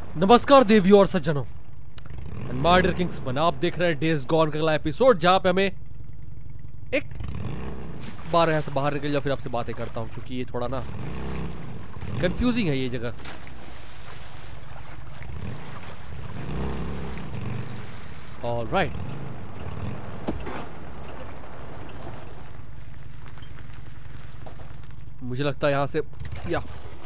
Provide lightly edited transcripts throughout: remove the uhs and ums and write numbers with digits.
नमस्कार देवियों और सज्जनों, माय डियर किंग्समैन, आप देख रहे हैं डेज गॉन का अगला एपिसोड, जहां पे हमें एक बार यहाँ से बाहर निकल जाओ, फिर आपसे बातें करता हूँ क्योंकि ये थोड़ा ना कंफ्यूजिंग है ये जगह। ऑलराइट, मुझे लगता है यहाँ से या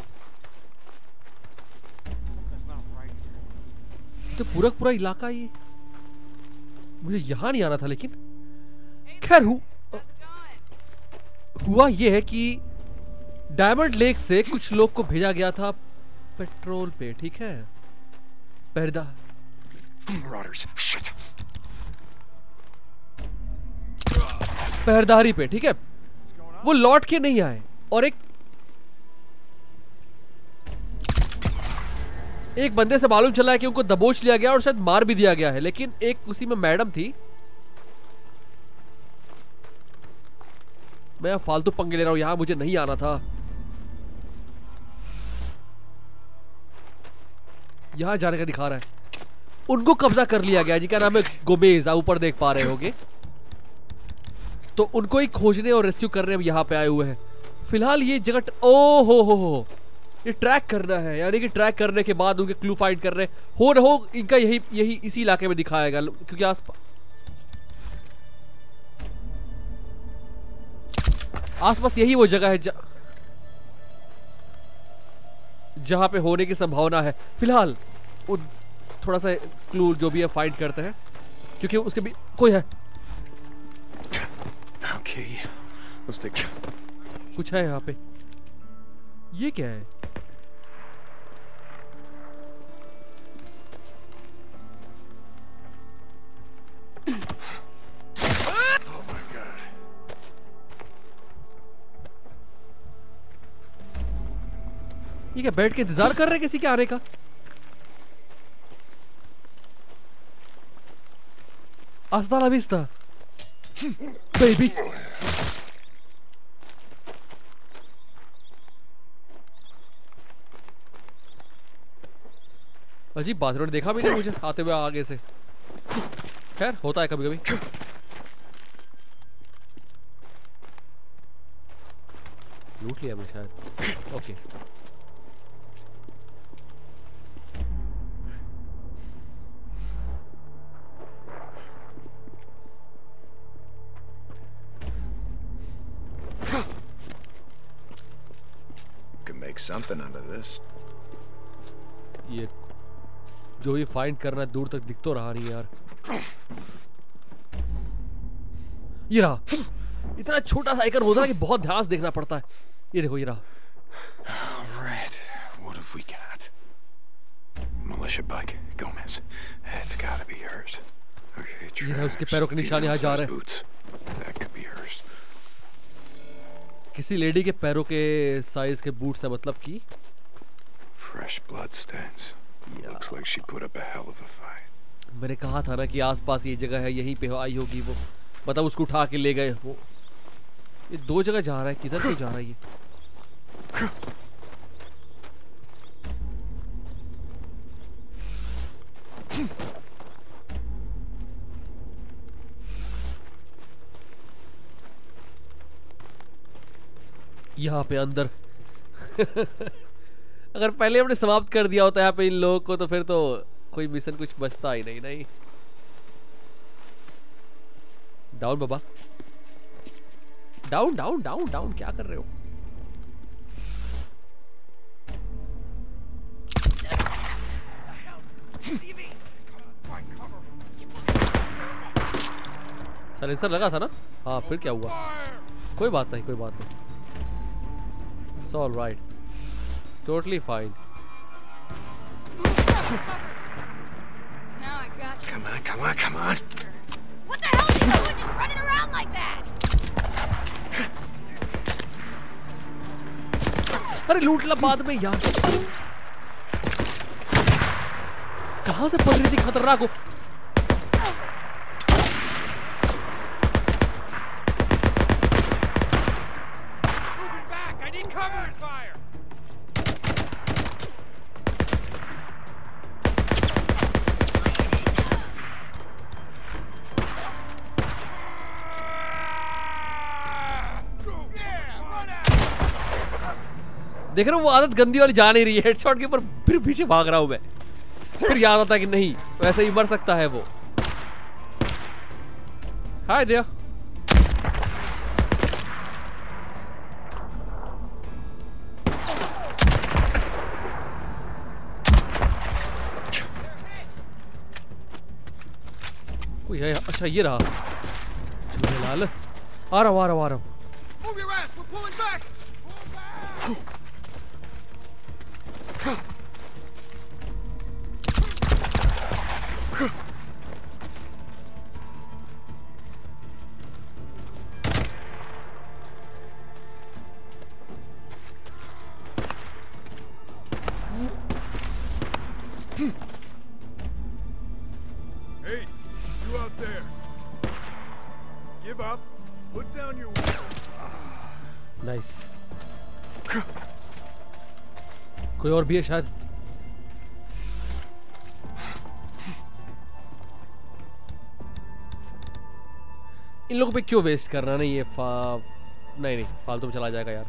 तो पूरा इलाका ये, मुझे यहाँ नहीं आना था, लेकिन खैर हुआ ये है कि डायमंड लेक से कुछ लोग को भेजा गया था पेट्रोल पे, ठीक है, पहरेदारी पे, ठीक है। वो लौट के नहीं आए और एक बंदे से मालूम चला है कि उनको दबोच लिया गया और शायद मार भी दिया गया है, लेकिन एक उसी में मैडम थी। मैं फालतू पंगे ले रहा हूं, यहां मुझे नहीं आना था। यहां जाने का दिखा रहा है, उनको कब्जा कर लिया गया, जिनका नाम है गोमेज, आप ऊपर देख पा रहे होगे। तो उनको ही खोजने और रेस्क्यू करने यहां पे आए हुए हैं। फिलहाल ये जगह ओ हो ये ट्रैक करना है, यानी कि ट्रैक करने के बाद उनके क्लू फाइंड कर रहे हो इनका यही इसी इलाके में दिखाएगा, क्योंकि आसपास यही वो जगह है जहां पे होने की संभावना है। फिलहाल वो थोड़ा सा क्लू जो भी है फाइंड करते हैं, क्योंकि उसके भी कोई है। Okay, let's take... कुछ है यहाँ पे, ये क्या है? ये क्या बैठ के इंतजार कर रहे हैं किसी के आने का? हस्ता ला विस्ता बेबी। अजीब बात, उन्होंने देखा भी नहीं मुझे आते हुए आगे से। खैर होता है कभी कभी। लूट लिया मैं शायद। Okay, something out of this. ये जो ये फाइंड करना दूर तक दिख तो रहा नहीं यार। ये रहा, इतना छोटा सा आइकन होता है कि बहुत ध्यान से देखना पड़ता है। ये देखो, ये रहा। Alright, what have we got? Militia bike, Gomez. It's gotta be hers. Okay, ये रहा, उसके पैरों के निशान यहाँ जा रहे हैं। That could be hers. किसी लेडी के पैरों के साइज के बूट्स है, मतलब कि fresh blood stains. Looks like she put up a hell of a fight. मैंने कहा था ना कि आसपास ये जगह है, यहीं पे आई होगी वो, मतलब उसको उठा के ले गए वो। ये दो जगह जा रहा है, किधर से जा रहा है ये? यहाँ पे अंदर अगर पहले हमने समाप्त कर दिया होता यहाँ पे इन लोगों को, तो फिर तो कोई मिशन कुछ बचता ही नहीं। डाउन बाबा, डाउन डाउन डाउन डाउन, क्या कर रहे हो? साइलेंसर लगा था ना? हाँ, फिर क्या हुआ? कोई बात नहीं, कोई बात नहीं। It's all right. Totally fine. Now I got you. Come on. What the hell are you doing just running around like that? अरे लूट ला बाद में यार। कहां से पड़ रही थी खतरनाक हो? देख रहे हो वो आदत गंदी वाली जा नहीं रही है, हेडशॉट के ऊपर फिर पीछे भाग रहा हूं मैं। फिर याद आता है कि नहीं वैसे ही मर सकता है वो। Hi there. कोई है? अच्छा ये रहा। लाल आ रहा हूं, आ रहा हूं, आ रहा हूं। Move your ass! We're pulling back! Pull back! Hey, you out there. Give up. Put down your weapon. Nice. कोई और भी है शायद। इन लोगों पे क्यों वेस्ट करना? नहीं ये नहीं फालतू में चला जाएगा यार।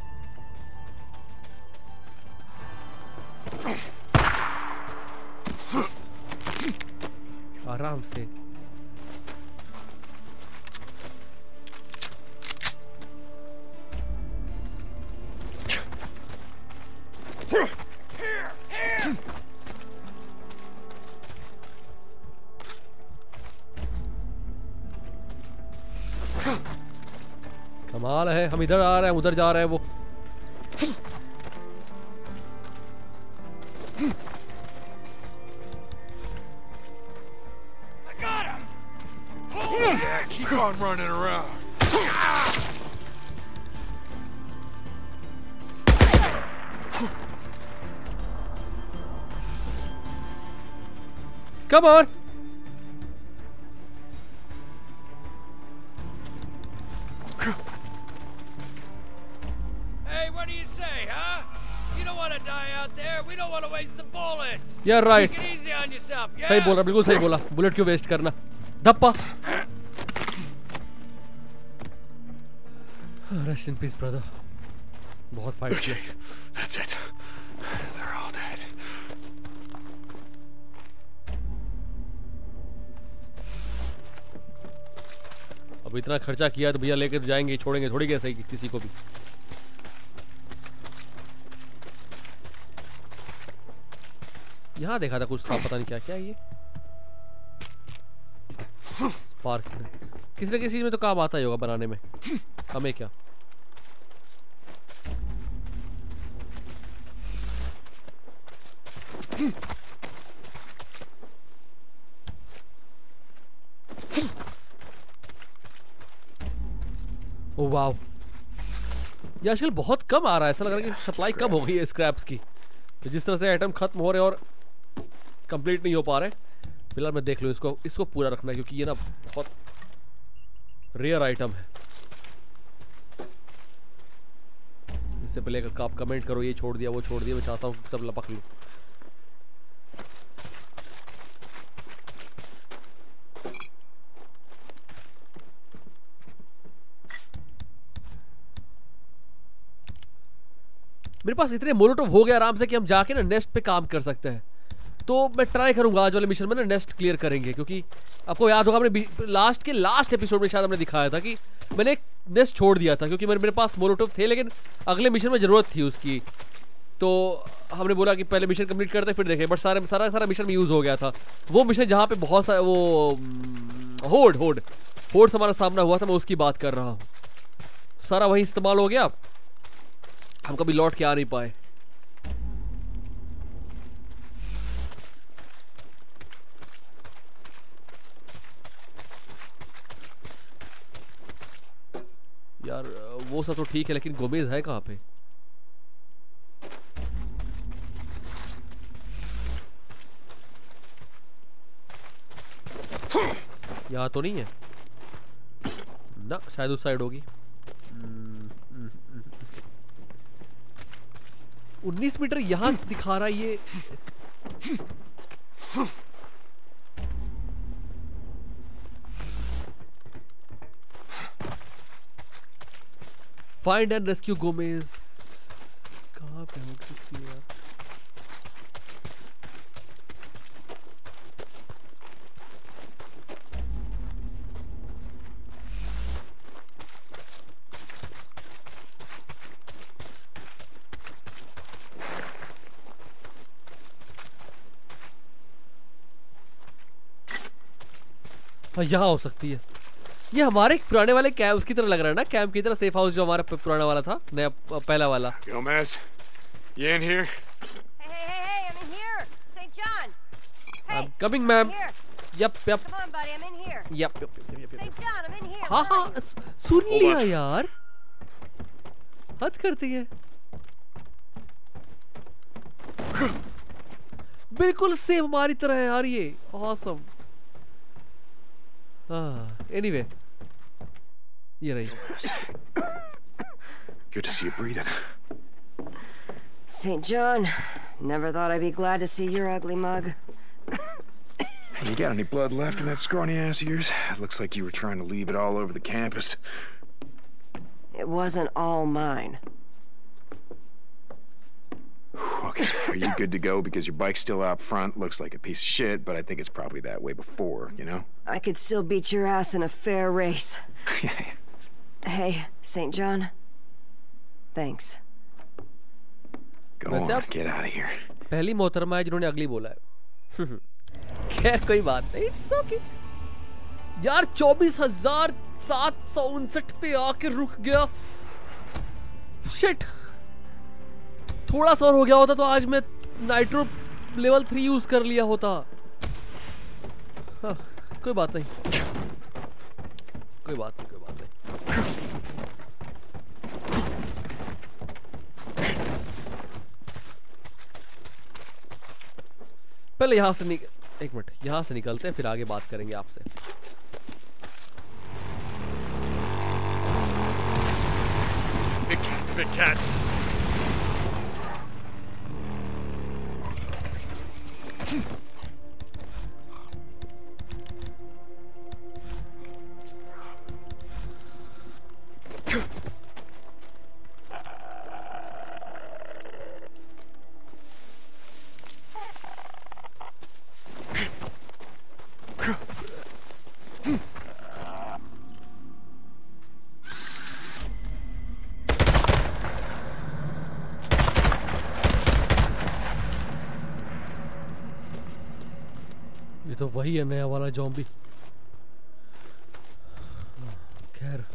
आराम से। कमाल है, हम इधर आ रहे हैं उधर जा रहे हैं वो। I got him! Oh, yeah, keep on running around. Come on! Hey, what do you say, huh? You don't want to die out there. We don't want to waste the bullets. Yeah, right. Take it easy on yourself, yeah? सही बोल रहा, बिल्कुल सही बोला। Bullet क्यों waste करना? धप्पा। Rest in peace, brother. बहुत फाइट किया। That's it. They're all dead. अब इतना खर्चा किया तो भैया लेके तो जाएंगे, छोड़ेंगे थोड़ी कैसे किसी को भी। यहाँ देखा था कुछ था, पता नहीं क्या क्या है ये। पार्क में किसी न किसी चीज में तो काम आता ही होगा बनाने में, हमें क्या। ओह वाओ, ये आजकल बहुत कम आ रहा है, ऐसा लग रहा है कि सप्लाई कम हो गई है स्क्रैप्स की। तो जिस तरह से आइटम खत्म हो रहे हैं और कंप्लीट नहीं हो पा रहे, फिलहाल मैं देख लूँ इसको पूरा रखना है, क्योंकि ये ना बहुत रेयर आइटम है। इससे पहले आप कमेंट करो ये छोड़ दिया वो छोड़ दिया, मैं चाहता हूँ सब लपक लूँ। मेरे पास इतने मोलोटोव हो गया आराम से कि हम जाके ना नेस्ट पे काम कर सकते हैं। तो मैं ट्राई करूंगा आज वाले मिशन में ना नेस्ट क्लियर करेंगे, क्योंकि आपको याद होगा हमने लास्ट एपिसोड में शायद हमने दिखाया था कि मैंने एक नेस्ट छोड़ दिया था, क्योंकि मेरे पास मोलोटोव थे लेकिन अगले मिशन में ज़रूरत थी उसकी। तो हमने बोला कि पहले मिशन कंप्लीट करते फिर देखें, बट सारा मिशन में यूज़ हो गया था। वो मिशन जहाँ पे बहुत सारा वो होड से हमारा सामना हुआ था, मैं उसकी बात कर रहा हूँ। सारा वही इस्तेमाल हो गया, हम कभी लौट के आ नहीं पाए। यार वो सब तो ठीक है, लेकिन गोमेज है कहाँ पे? यहाँ तो नहीं है ना, शायद उस साइड होगी। 19 मीटर यहाँ दिखा रहा है ये। Find and rescue Gomez. कहाँ क्या हो सकती है यार? हाँ यहाँ हो सकती है। ये हमारे पुराने वाले कैंप उसकी तरह लग रहा है ना, कैंप की तरह, सेफ हाउस जो हमारा पुराना वाला था, नया पहला वाला। Gomez, you in here? Hey, I'm in here. St. John. Hey, I'm coming, ma'am. I'm here. Yep. Come on, buddy, I'm in here. Yep. St. John, I'm in here. हाँ Where are हाँ you? सुन लिया यार, हद करती है। बिल्कुल same हमारी तरह है यार ये, ऑसम। एनीवे ये रही। Good to see you breathing. St. John, never thought I'd be glad to see your ugly mug. You got any blood left in that scrawny ass of yours? It looks like you were trying to leave it all over the campus. It wasn't all mine. Okay, are you good to go? Because your bike's still out front. Looks like a piece of shit, but I think it's probably that way before, you know? I could still beat your ass in a fair race. Yeah. Hey, St. John. Thanks. Go वैसे on, आप- get out of here. पहली मोहतरमा है जिन्होंने अगली बोला है। खैर कोई बात नहीं, इट्स ओके यार। 24,759 पे आके रुक गया। शिट, थोड़ा सा और हो गया होता तो आज मैं नाइट्रो लेवल 3 यूज कर लिया होता। हाँ, कोई बात नहीं, कोई बात नहीं, कोई बात नहीं। पहले यहाँ से एक मिनट, यहाँ से निकलते हैं, फिर आगे बात करेंगे आपसे। Big cat. ये तो वही है नया वाला ज़ॉम्बी। खैर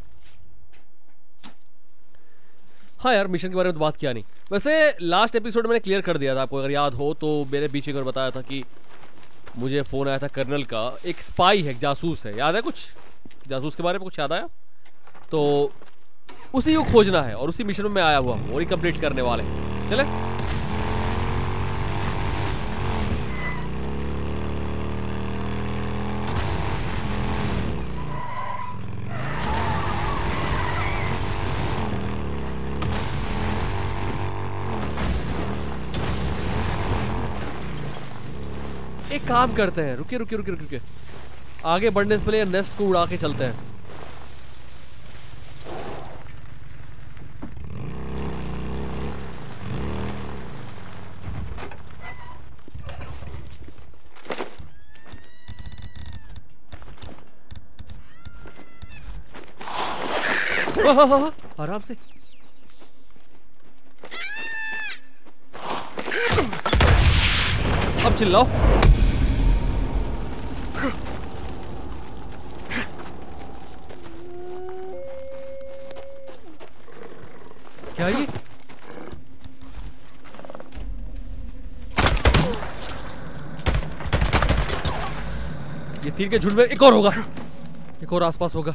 हाँ यार, मिशन के बारे में तो बात किया नहीं। वैसे लास्ट एपिसोड मैंने क्लियर कर दिया था, आपको अगर याद हो तो। मेरे बीच में बताया था कि मुझे फ़ोन आया था कर्नल का, एक स्पाई है, जासूस है, याद है कुछ जासूस के बारे में कुछ याद आया? तो उसी को खोजना है और उसी मिशन में मैं आया हुआ हूँ और ही कंप्लीट करने वाले हैं। चले एक काम करते हैं, रुकिए रुकिए रुकिए रुकिए, आगे बढ़ने से पहले नेस्ट को उड़ा के चलते हैं। आराम से। अब चिल्लाओ। क्या ये? ये तीर के झुंड में एक और होगा, एक और आसपास होगा।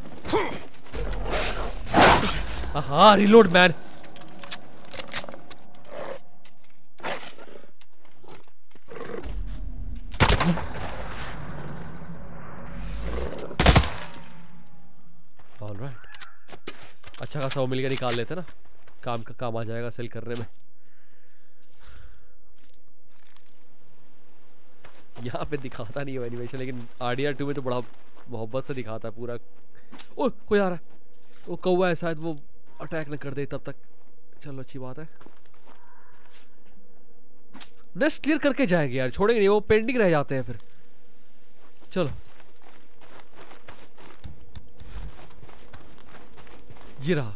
हाँ, रिलोड मैन। ऑलराइट, अच्छा खासा वो मिल गया, निकाल लेते ना, काम का काम आ जाएगा सेल करने में। यहाँ पे दिखाता नहीं है एनिमेशन, लेकिन RDR 2 में तो बड़ा मोहब्बत से दिखाता है पूरा। ओह, कोई आ रहा है, वो कौवा है शायद, वो अटैक न कर दे तब तक। चलो अच्छी बात है। नेक्स्ट क्लियर करके जाएंगे यार, छोड़ेंगे नहीं, वो पेंडिंग रह जाते हैं फिर। चलो ये रहा।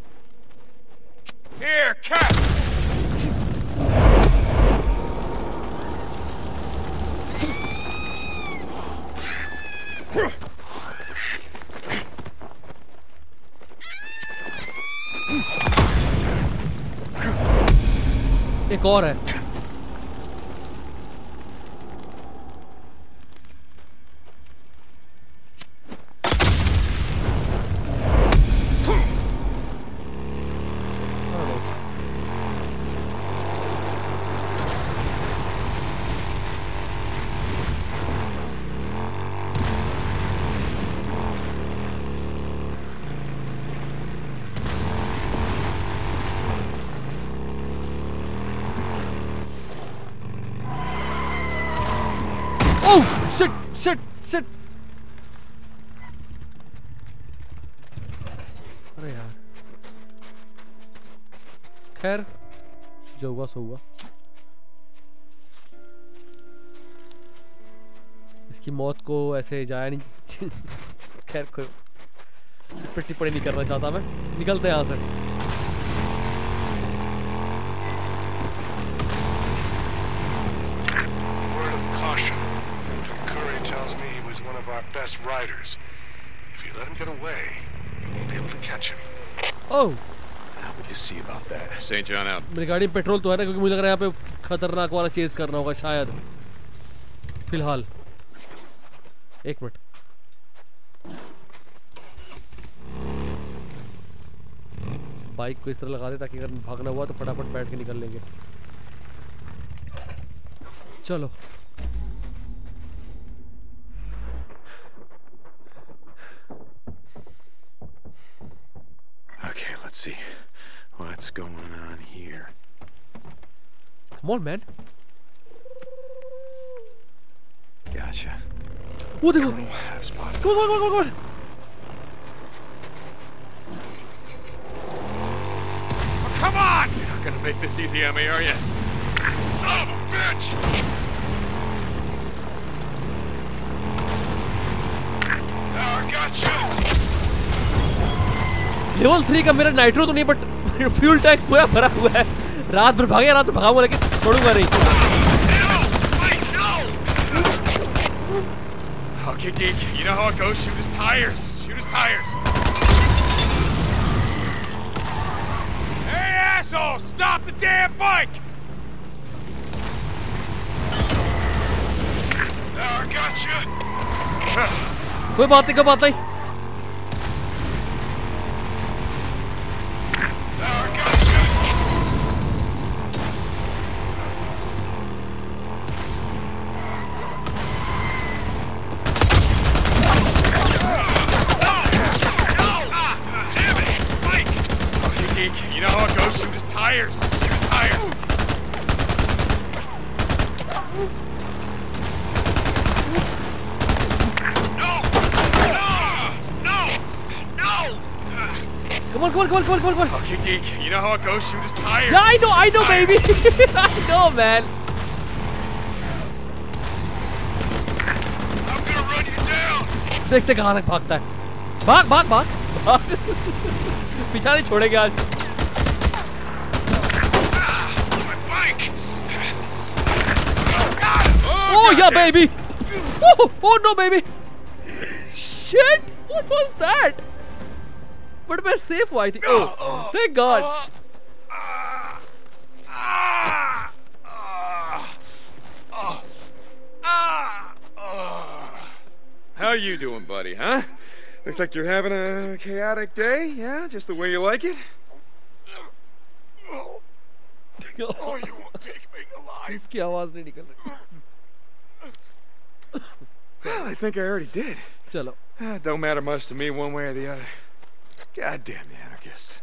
Here, cat! एक और है। Oh shit shit shit। अरे यार खैर जो हुआ सो हुआ। इसकी मौत को ऐसे जाया नहीं। खैर कोई इस पर टिप्पणी नहीं करना चाहता मैं। निकलते हैं यहाँ से। Tells me he was one of our best riders. If you let him get away, you won't be able to catch him. Oh, How would you see about that? St. John out. मेरी गाड़ी में petrol तो है ना, क्योंकि मुझे लग रहा है यहाँ पे खतरनाक वाला चेज करना होगा शायद। फिलहाल एक मिनट। बाइक को इस तरह लगा दे ताकि अगर भागना हुआ तो फटाफट बैठ के निकल लेंगे। चलो Okay, let's see. What's going on here? come on man। Gotcha. वो देखो, Have spotted. come on, come on, come on। Oh, come on! You're not gonna make this easy on me, are you? Son of a bitch! Now I got you! Level 3 का मेरा nitro तो नहीं, but fuel tank पूरा भरा हुआ है। रात भर भागे, रात भर भागूंगा लेकिन छोड़ूंगा नहीं। Okay, Deke, you know how it goes. Shoot his tires. Shoot his tires. Hey, asshole! Stop the damn bike! Now I got you! कोई बात नहीं, कोई बात नहीं। Now I got you! Damn it! Mike! Okay, Deke, you know how it goes. Shoot his tires. Shoot his tires. Come on, come on, come on, come on, come on, come on। Okay, Deke, you know how it goes. Shoot his tires. Yeah, I know, baby। I know, man। I'm gonna run you down! देखते कहाँ तक भागता है। भाग भाग भाग भाग। पीछा नहीं छोड़ेंगे आज। My bike! Oh yeah, baby। Oh no, baby। Shit, what was that? But मैं safe हुआ थी। Oh, thank God। How you doing, buddy, huh? Looks like you're having a chaotic day, yeah? Just the way you like it? Oh, you won't take me alive! इसकी आवाज नहीं निकल रही। Well, I think I already did. चलो। Don't matter much to me one way or the other. Goddamn anarchists.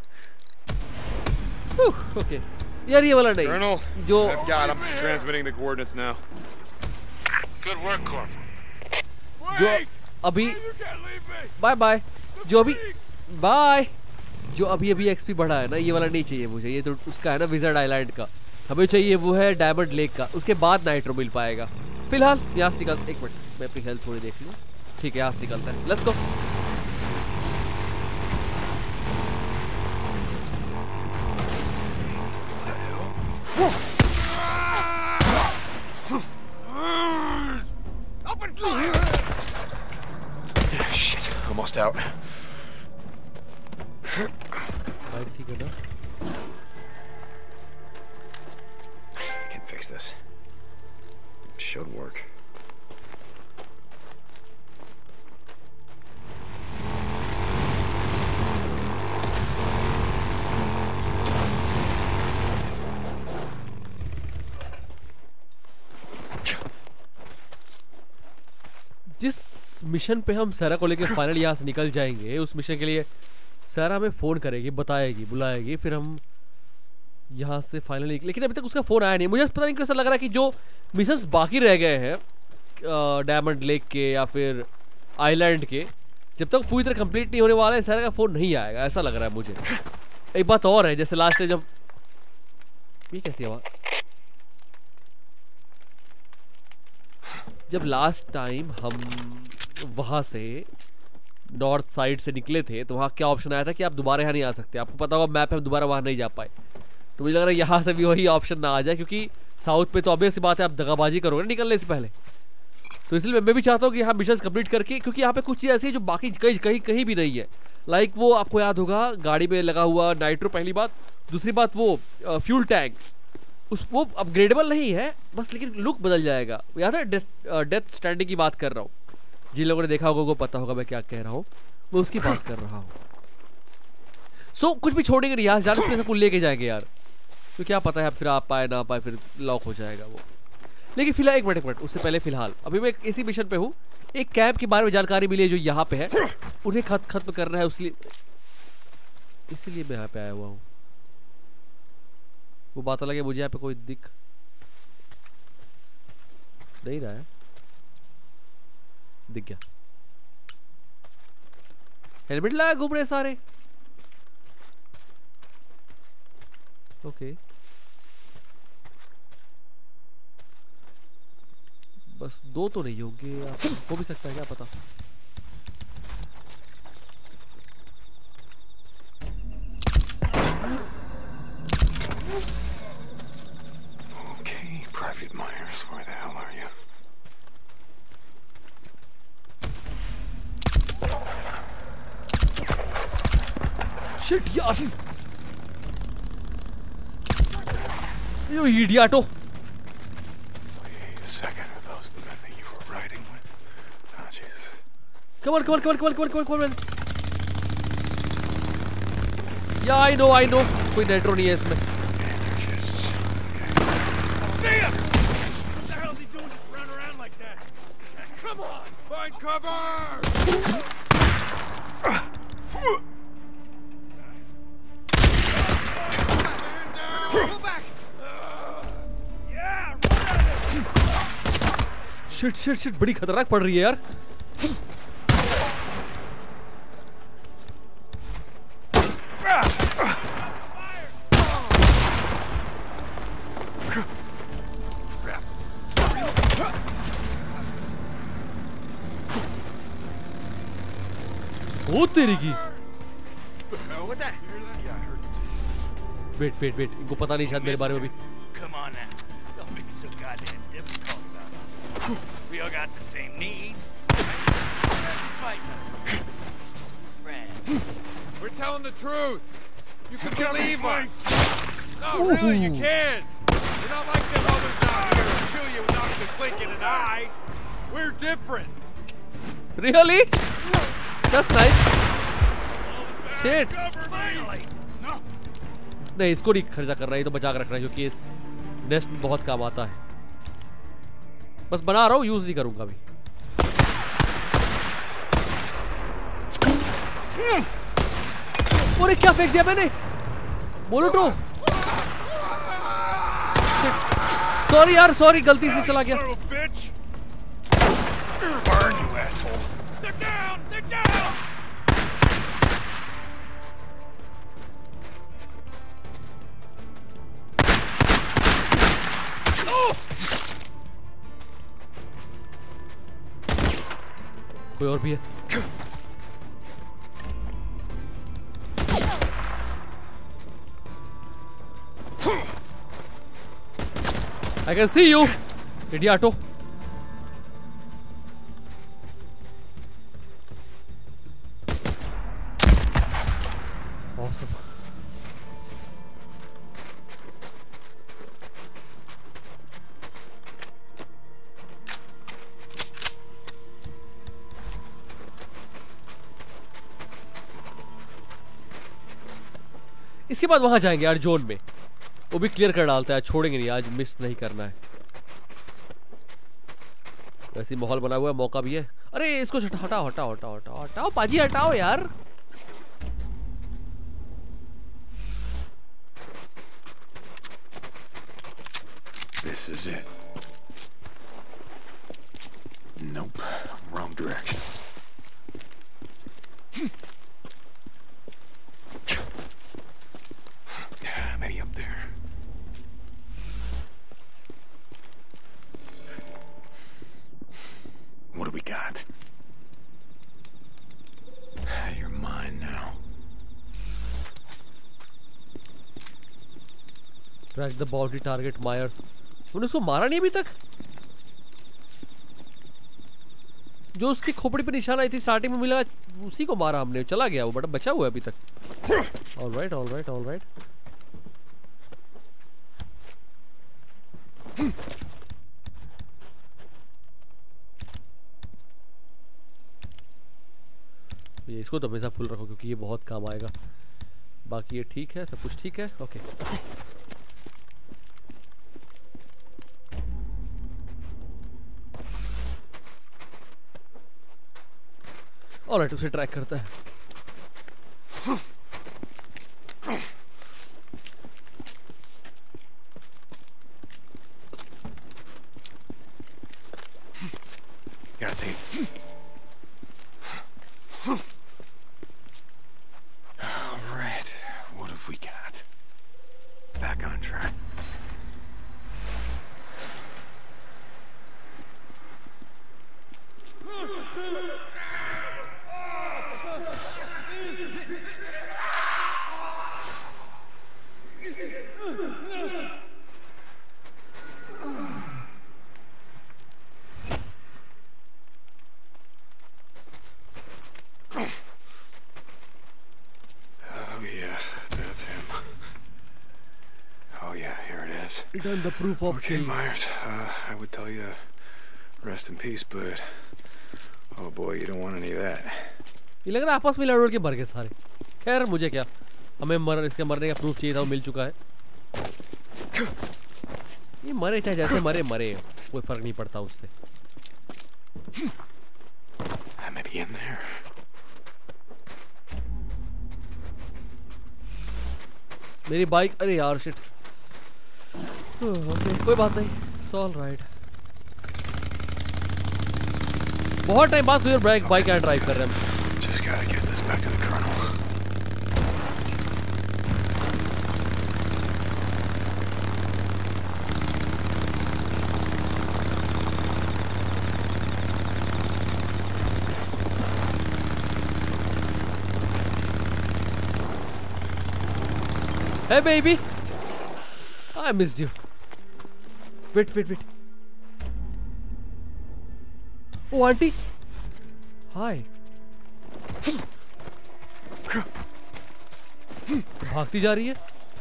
Okay, यार ये वाला नहीं। Colonel, जो I've got him. Transmitting the coordinates now. Good work, Corporal. जो अभी बाय बाय जो अभी बाय जो अभी एक्सपी बढ़ा है ना, ये वाला नहीं चाहिए मुझे। ये तो उसका है ना विज़र्ड आइलैंड का, हमें चाहिए वो है डायमंड लेक का, उसके बाद नाइट्रो मिल पाएगा। फिलहाल यहाँ से निकल, एक मिनट मैं अपनी हेल्थ थोड़ी देख लूँ। ठीक है यहाँ से निकलता है, let's go. Open fire! Shit, almost out. ठीक है ना, I can fix this. Should work. जिस मिशन पे हम सारा को लेकर फाइनल यहाँ से निकल जाएंगे, उस मिशन के लिए सारा हमें फ़ोन करेगी, बताएगी, बुलाएगी, फिर हम यहाँ से फाइनली। लेकिन अभी तक उसका फ़ोन आया नहीं। मुझे पता नहीं कैसा लग रहा है कि जो मिशंस बाकी रह गए हैं डायमंड लेक के या फिर आइलैंड के, जब तक पूरी तरह कंप्लीट नहीं होने वाला है सारा का फ़ोन नहीं आएगा, ऐसा लग रहा है मुझे। एक बात और है, जैसे लास्ट टाइम जब ये कैसी आवाज़, जब लास्ट टाइम हम वहाँ से नॉर्थ साइड से निकले थे तो वहाँ क्या ऑप्शन आया था कि आप दोबारा यहाँ नहीं आ सकते। आपको पता होगा मैप पे हम दोबारा वहाँ नहीं जा पाए, तो मुझे लग रहा है यहाँ से भी वही ऑप्शन ना आ जाए, क्योंकि साउथ पे तो ऑब्वियस सी बात है आप दगाबाजी करोगे निकलने से पहले। तो इसलिए मैं भी चाहता हूँ कि यहाँ मिशन कंप्लीट करके, क्योंकि यहाँ पे कुछ चीज़ ऐसी है जो बाकी कहीं भी नहीं है। लाइक वो आपको याद होगा गाड़ी में लगा हुआ नाइट्रो, पहली बात। दूसरी बात वो फ्यूल टैंक, वो अपग्रेडेबल नहीं है बस, लेकिन लुक बदल जाएगा। याद है डेथ स्टैंडिंग की बात कर रहा हूँ, जिन लोगों ने देखा होगा वो पता होगा मैं क्या कह रहा हूँ, मैं उसकी बात कर रहा हूँ। सो कुछ भी छोड़ेंगे नहीं, यहाँ जाने से सबको लेके जाएंगे यार, तो क्या पता है फिर आप पाए ना पाए, फिर लॉक हो जाएगा वो। लेकिन फिलहाल एक मिनट उससे पहले फिलहाल अभी मैं इसी मिशन पे हूँ। एक कैंप के बारे में जानकारी मिली है जो यहाँ पे है, उन्हें खत्म करना है, इसीलिए मैं यहाँ पे आया हुआ हूँ। वो बात अलग है, मुझे यहाँ पे कोई दिख नहीं रहा है, दिख गया। हेलमेट लगा घूम रहे सारे, ओके। बस दो तो नहीं होंगे, हो भी सकता है, क्या पता। Okay, Private Myers, where the hell are you? Shit यार, यो इडियटो। Wait a second, are those the men that you were riding with? Oh, Jesus. Come on. Yeah, I know. कोई नेट्रो नहीं है इसमें। Just... See him! What the hell is he doing just running around like that? Come on! Find cover! Pull back! Yeah! Run out of this! Shit, बड़ी खतरनाक पड़ रही है यार। ओ तेरी की। What's that? वेट इनको पता नहीं शायद मेरे बारे में भी। Come on now. Don't make it so goddamn difficult about it. We all got the same needs. It's just a friend. We're telling the truth. You can believe us. No, really, you can. You're not like them others out here who kill you without even blinking an eye. We're different. Really? That's nice. Shit. No. नहीं, इसको नहीं खर्चा कर रहा है, तो बचा कर रख रहा है, क्योंकि नेक्स्ट बहुत काम आता है। बस बना रहा हूँ, यूज नहीं करूंगा अभी। अरे क्या फेंक दिया मैंने? मोलोटोव। सॉरी यार, गलती से चला गया। Burn, you asshole. They're down! कोई और भी है? I can see you, idioto. Awesome. इसके बाद वहां जाएंगे यार जोन में, वो भी क्लियर कर डालता है, छोड़ेंगे नहीं, आज मिस नहीं करना है। वैसे माहौल बना हुआ है, मौका भी है। अरे इसको हटाओ हटाओ हटाओ हटाओ हटाओ पाजी, हटाओ यार। This is it. Nope, wrong direction. Maybe up there. What do we got? You're mine now. Track the bounty target Myers. तूने उसको मारा नहीं अभी तक? जो उसकी खोपड़ी पे निशान आई थी स्टार्टिंग में, मिला उसी को मारा हमने, चला गया वो, बड़ा बचा हुआ है अभी तक। Alright alright alright. ये इसको तो हमेशा फुल रखो क्योंकि ये बहुत काम आएगा। बाकी ये ठीक है, सब कुछ ठीक है। ओके ऑलराइट, उसे ट्रैक करता है। Gotta take. All right, what have we got? Back on track. Return the proof of Okay, kill. Myers, I would tell you rest in peace, but oh boy, you don't want any of that. ये लग रहा है आपस में लड़ के मर गए सारे। खैर मुझे क्या, हमें इसके मरने का प्रूफ चाहिए था, वो मिल चुका है। ये मरे चाहे जैसे मरे मरे, कोई फर्क नहीं पड़ता उससे। I may be in there. मेरी बाइक, अरे यार शिट। ओके कोई बात नहीं, इट्स ऑल राइट। बहुत टाइम बाद कोई बाइक यहाँ ड्राइव कर रहे हैं। Just gotta get this back to the colonel. Hey baby, I missed you. Wait, wait, wait. Oh auntie, hi. भागती जा रही है।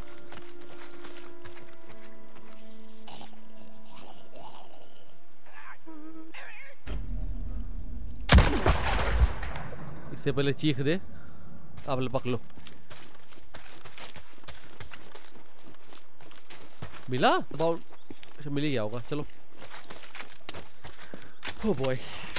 इससे पहले चीख दे, आप लपक लो। मिला अबाउट, अच्छा मिल ही गया होगा। चलो ओ बॉय,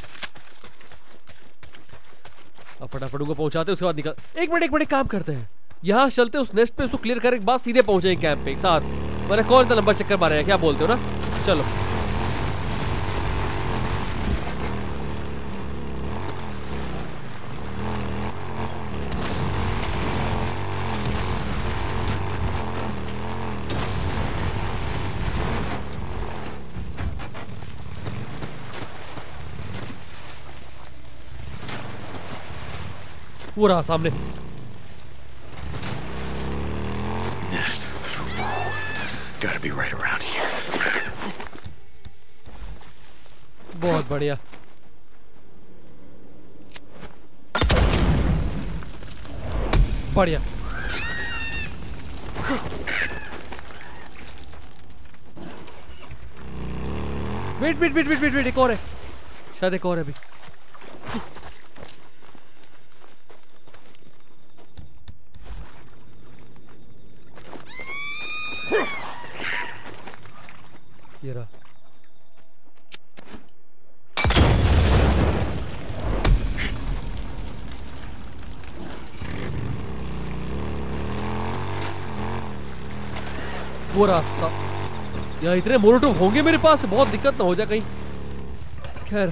अब फटाफट उनको पहुंचाते, उसके बाद निकल। एक मिनट एक काम करते हैं, यहाँ चलते उस नेस्ट पे, उसको क्लियर करने के बाद सीधे पहुंचे कैंप पे एक साथ। मैंने कौन इतना लंबा चक्कर मारा है, क्या बोलते हो ना? चलो वो रहा सामने। Nest. Gotta be right around here. बहुत बढ़िया। बढ़िया। Wait wait wait wait wait wait, एक और है शायद, एक और है अभी। ये रहा। वो रास्ता यार, इतने मोलोटोव होंगे मेरे पास, बहुत दिक्कत ना हो जाए कहीं। खैर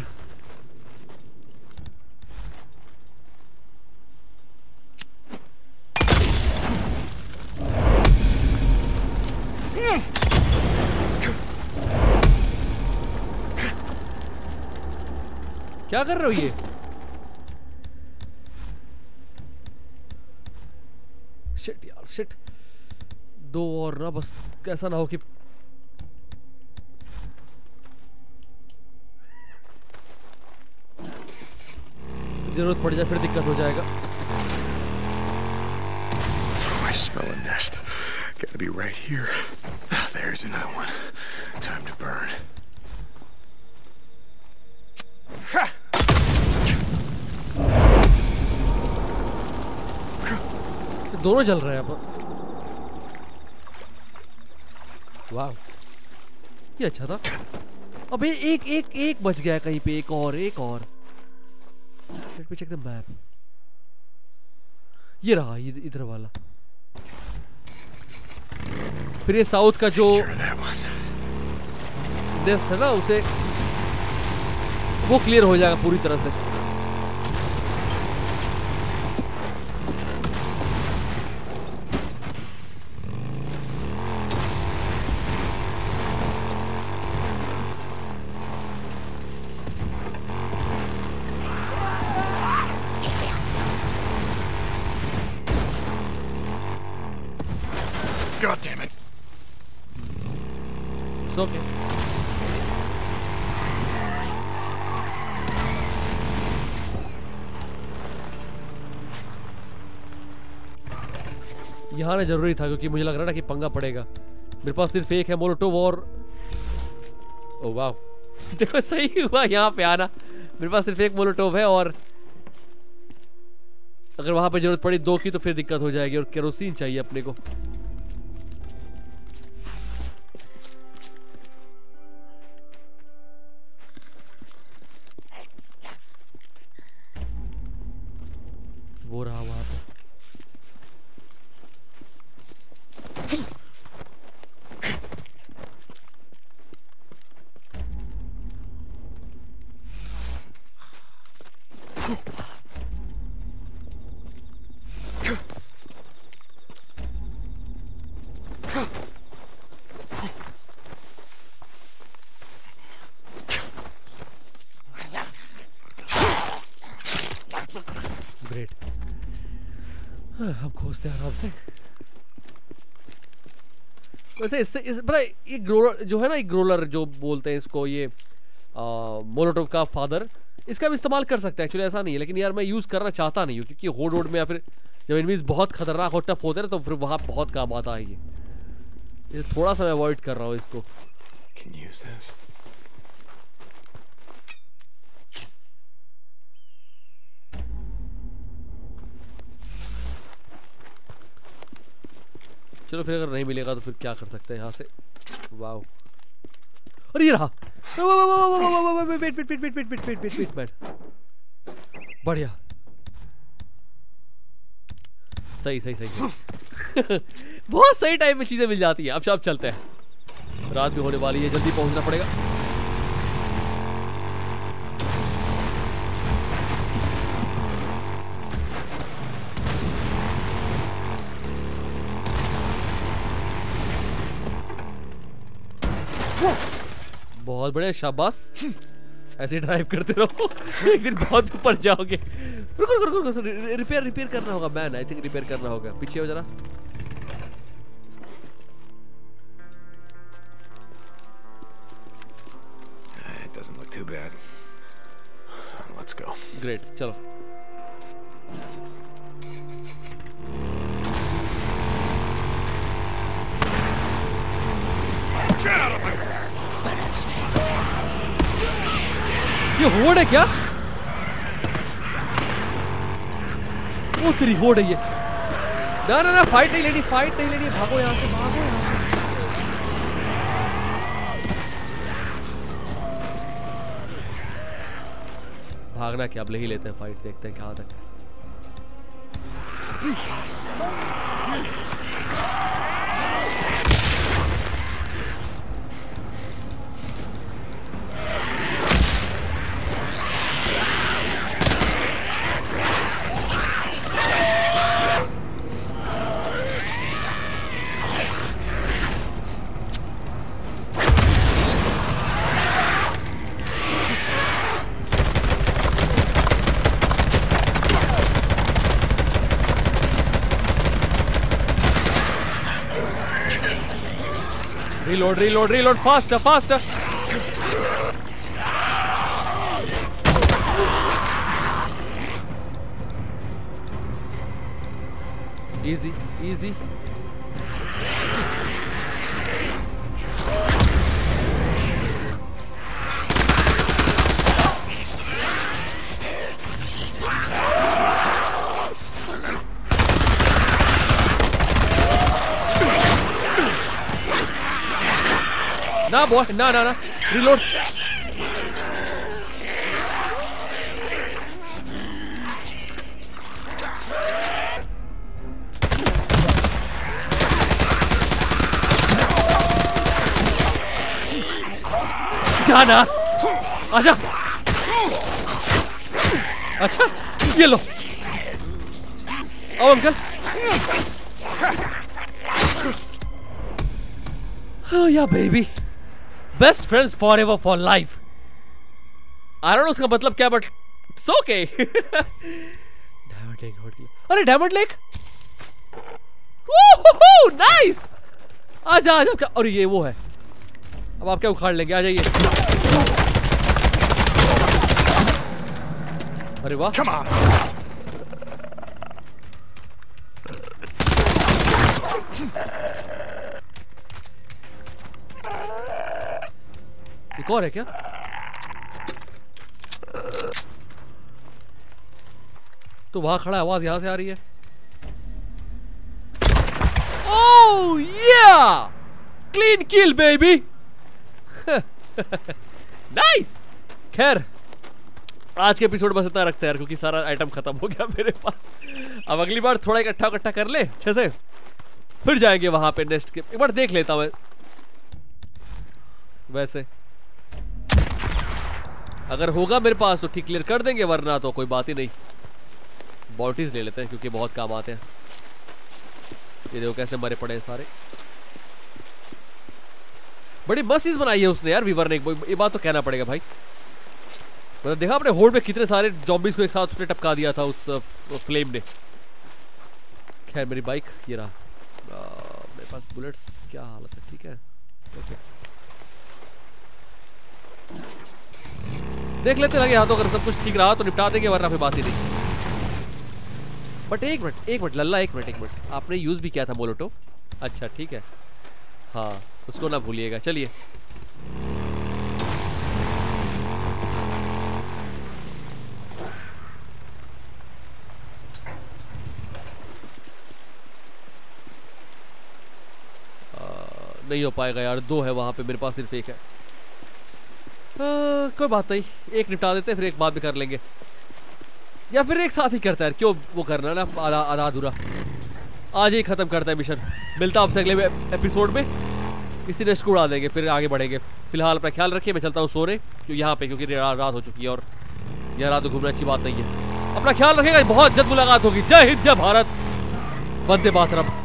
क्या कर रहे हो ये? शिट यार शिट, दो और ना, बस ऐसा ना हो कि जरूरत पड़ जाए फिर दिक्कत हो जाएगा। I smell a nest. Gotta be right here. There's another one. Time to burn. दोनों जल रहे हैं यहाँ पर। वाह, ये अच्छा था। अबे एक एक एक बच गया कहीं पे, एक और एक और। Let me check the map. ये रहा, ये इधर वाला। फिर ये साउथ का जो नेस्ट है ना, उसे वो क्लियर हो जाएगा पूरी तरह से। God damn it. It's okay. यहाँ ना जरूरी था, क्योंकि मुझे लग रहा था कि पंगा पड़ेगा। मेरे पास सिर्फ एक है मोलोटोव और ओ वाह देखो सही हुआ यहाँ पे आना। मेरे पास सिर्फ एक मोलोटोव है, और अगर वहां पे जरूरत पड़ी दो की तो फिर दिक्कत हो जाएगी, और केरोसिन चाहिए अपने को। वो रहा वहां पे। ग्रेट, हम खोजते हैं आराम से। वैसे इससे पता है, ये ग्रोलर जो है ना, ये ग्रोलर जो बोलते हैं इसको, ये मोलोटोव का फादर, इसका भी इस्तेमाल कर सकते हैं एक्चुअली, ऐसा नहीं है। लेकिन यार मैं यूज़ करना चाहता नहीं हूँ, क्योंकि होड वोड में या फिर जब एनिमीज बहुत खतरनाक और टफ होते हैं ना, तो फिर वहाँ बहुत काम आता है ये थोड़ा सा मैं अवॉइड कर रहा हूँ इसको। Can use this. चलो फिर अगर नहीं मिलेगा तो फिर क्या कर सकते हैं यहाँ से। वाओ, अरे ये रहा। Wait wait wait wait wait wait wait wait wait, बढ़िया, सही सही सही बहुत सही टाइम में चीजें मिल जाती है। अब चलते हैं, रात भी होने वाली है, जल्दी पहुंचना पड़ेगा। बहुत बढ़िया, शाबाश। ऐसे ड्राइव करते रहो एक दिन बहुत ऊपर जाओगे। रुको रुको रुको, रिपेयर करना होगा मैन, आई थिंक रिपेयर करना होगा। पीछे हो जरा। It doesn't look too bad. Let's go. Great, चलो। ये होड़ है क्या? वो तेरी होड़ है ये। ना ना ना, फाइट नहीं लेनी, फाइट नहीं लेनी, भागो यहाँ से, भागो यहाँ से। भागना क्या, अब ले ही लेते हैं फाइट, देखते हैं कहाँ तक। Reload, faster. Easy. ना boy, ना reload. जाना, आजा। अच्छा, ये लो। आओ uncle. Oh yeah baby, best friends forever for life. I don't know उसका मतलब क्या, but it's okay. Diamond Lake, अरे Diamond Lake, nice. आजा क्या, और ये वो है, अब आप क्या उखाड़ लेंगे, आ जाइए। अरे वाह, Come on. एक और है क्या? तो वहां खड़ा, आवाज यहां से आ रही है। ओह या, क्लीन किल बेबी। नाइस। खैर आज के एपिसोड बस इतना रखते हैं यार, क्योंकि सारा आइटम खत्म हो गया मेरे पास। अब अगली बार थोड़ा इकट्ठा कर ले अच्छे से, फिर जाएंगे वहां पे नेक्स्ट के। एक बार देख लेता हूं वैसे, अगर होगा मेरे पास तो ठीक क्लियर कर देंगे, वरना तो कोई बात ही नहीं। बॉटीज ले लेते हैं क्योंकि बहुत काम आते हैं। ये देखो कैसे मरे पड़े हैं सारे। बड़ी मस्त चीज बनाई है उसने यार, वीवर ने, ये बात तो कहना पड़ेगा भाई। मतलब देखा आपने होड़ में कितने सारे जॉम्बीज को एक साथ उसने टपका दिया था उस फ्लेम ने। खैर मेरी बाइक ये रहा, मेरे पास बुलेट्स, क्या हालत है, ठीक है ओके। देख लेते लगे हाथों, अगर सब कुछ ठीक रहा तो निपटा देंगे, वरना फिर बात ही नहीं। बट एक मिनट लल्ला, एक मिनट, आपने यूज भी किया था मोलोटोव। अच्छा ठीक है, हाँ उसको ना भूलिएगा। चलिए नहीं हो पाएगा यार, 2 है वहां पे, मेरे पास सिर्फ 1 है। कोई बात नहीं, एक निपटा देते हैं, फिर एक बाद में कर लेंगे, या फिर एक साथ ही करता है, क्यों वो करना ना आधा अधूरा। आज ही खत्म करता है मिशन। मिलता आपसे अगले एपिसोड में, इसी नेक्स्ट को उड़ा देंगे, फिर आगे बढ़ेंगे। फिलहाल अपना ख्याल रखिए, मैं चलता हूँ सोने यहाँ पे, क्योंकि रात हो चुकी है और यहाँ रात को घूमना अच्छी बात नहीं है। अपना ख्याल रखेगा, बहुत जल्द मुलाकात होगी। जय हिंद, जय भारत, वंदे मातरम।